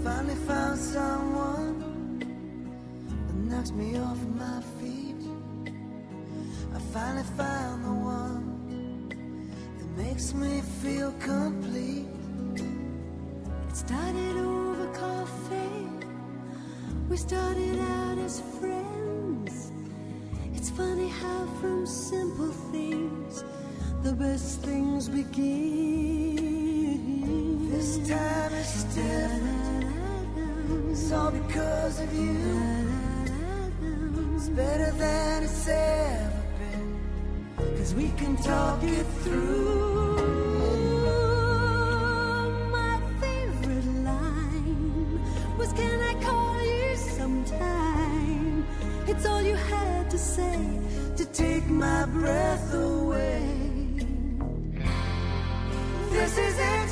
finally found someone that knocks me off my feet. I finally found the one that makes me feel complete. It started over coffee. We started out as friends. It's funny how from simple things the best things begin. This time it's different. It's all because of you. It's better than it's ever been, 'cause we can talk it through. My favorite line was, "Can I call you sometime?" It's all you had to say to take my breath away. This is it.